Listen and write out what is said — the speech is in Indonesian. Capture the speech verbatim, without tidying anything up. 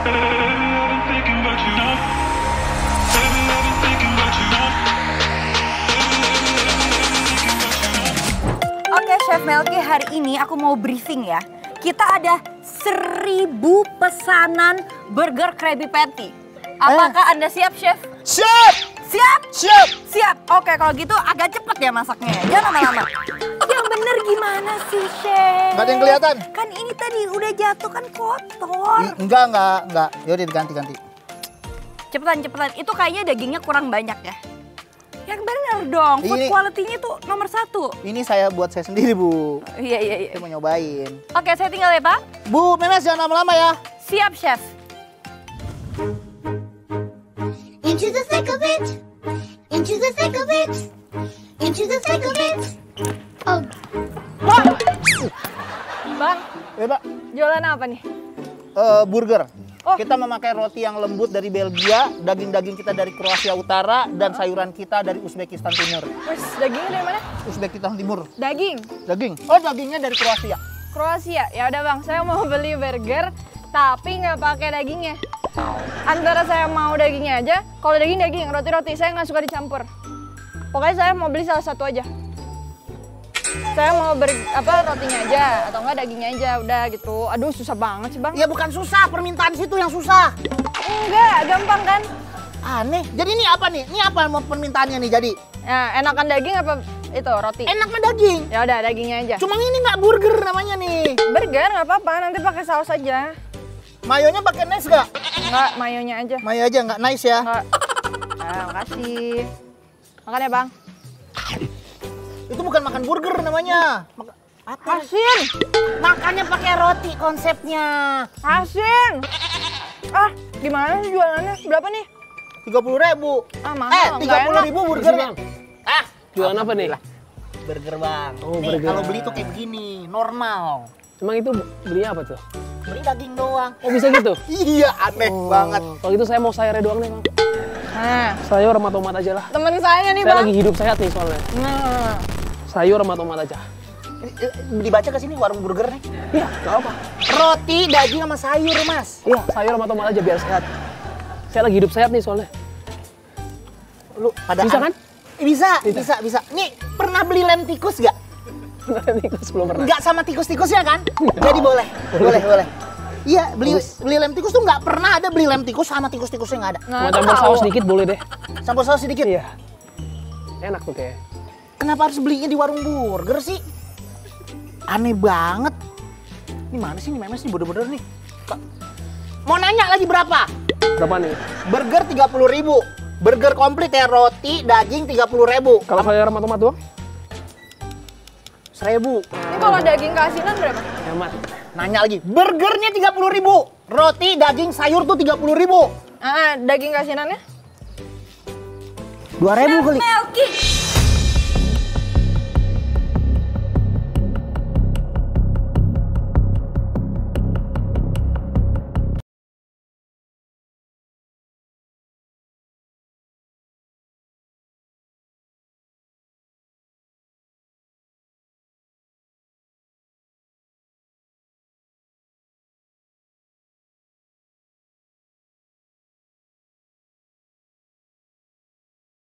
Oke Chef Melky, hari ini aku mau briefing ya. Kita ada seribu pesanan burger Krabby Patty. Apakah eh? Anda siap, Chef? Siap! Siap? Siap! Siap. Oke, kalau gitu agak cepet ya masaknya. Jangan lama-lama. Yang bener gimana sih, Chef? Gak ada yang kelihatan? Kan ini tadi udah jatuh kan kotor. I, enggak, enggak, enggak. Yaudah diganti-ganti. Cepetan, cepetan. Itu kayaknya dagingnya kurang banyak ya. Yang bener dong, food ini, quality-nya tuh nomor satu. Ini saya buat saya sendiri, Bu. Iya, iya, iya. Saya mau nyobain. Oke, saya tinggal ya, Pak. Bu, Memes jangan lama-lama ya. Siap, Chef. Into the thick of it. Into the thick of it. Into the thick of it. Oh. Bang. Bang. Ya, Pak. Jualan apa nih? Uh, burger. Oh. Kita memakai roti yang lembut dari Belgia, daging-daging kita dari Kroasia Utara, dan sayuran kita dari Uzbekistan Timur. Terus dagingnya dari mana? Uzbekistan Timur. Daging? Daging. Oh, dagingnya dari Kroasia. Kroasia. Ya udah Bang, saya mau beli burger tapi nggak pakai dagingnya. Antara saya mau dagingnya aja, kalau daging daging, roti-roti saya nggak suka dicampur. Pokoknya saya mau beli salah satu aja. Saya mau ber, apa rotinya aja atau enggak dagingnya aja udah gitu. Aduh susah banget sih Bang. Ya bukan susah, permintaan situ yang susah. Enggak, gampang kan? Aneh. Jadi ini apa nih? Ini apa mau permintaannya nih jadi? Ya, enakan daging apa itu roti? Enak mah daging. Ya udah dagingnya aja. Cuma ini nggak burger namanya nih. Burger nggak apa-apa, nanti pakai saus aja. Mayonya pakai nice gak? Enggak, mayonya aja. Mayo aja nggak nice ya? Enggak. Nah, makasih. Makan ya Bang. Itu bukan makan burger namanya. Maka, apa? Asin. Makannya pakai roti konsepnya. Asin. Ah, gimana sih jualannya? Berapa nih? tiga puluh ribu. Ah, mahal. Eh, tiga puluh ribu burgernya. Ah, jualan apa nih? Burger Bang. Oh, nih, burger. kalau beli tuh kayak begini, normal. Emang itu beli apa tuh? Beli daging doang. Oh bisa gitu? Iya, aneh Oh, banget. Kalau gitu saya mau sayurnya doang nih Bang. Nah, Sayur sama tomat aja lah. temen saya nih Saya Bang. lagi hidup sehat nih soalnya. Nah, Sayur sama tomat aja. Dibaca ke sini warung burger nih. Iya, nggak apa. Roti, daging sama sayur, Mas. Iya, sayur sama tomat aja biar sehat. Saya lagi hidup sehat nih soalnya. Lu pada Bisa kan? Bisa, Bisa. bisa, bisa. Nih, pernah beli lem tikus gak? Tikus belum pernah. Enggak sama tikus-tikusnya kan? Jadi boleh, boleh, boleh. Iya, beli beli lem tikus tuh nggak pernah ada beli lem tikus sama tikus-tikusnya nggak ada. nah Mau campur saus dikit boleh deh. Campur saus sedikit. Iya. Enak tuh kayak. Kenapa harus belinya di warung burger sih? Aneh banget. Ini mana sih nih Memes nih bodoh-bodoh nih. Kok- Mau nanya lagi berapa? Berapa nih? Burger tiga puluh ribu. Burger komplit ya, roti, daging tiga puluh ribu. Kalau sayur sama tomat doang? Seribu. ini kalau daging keasinan berapa? Hemat. Nanya lagi. Burgernya tiga puluh ribu. Roti, daging, sayur tuh tiga puluh ribu. Ah, daging keasinannya? Dua ribu kali. Melky.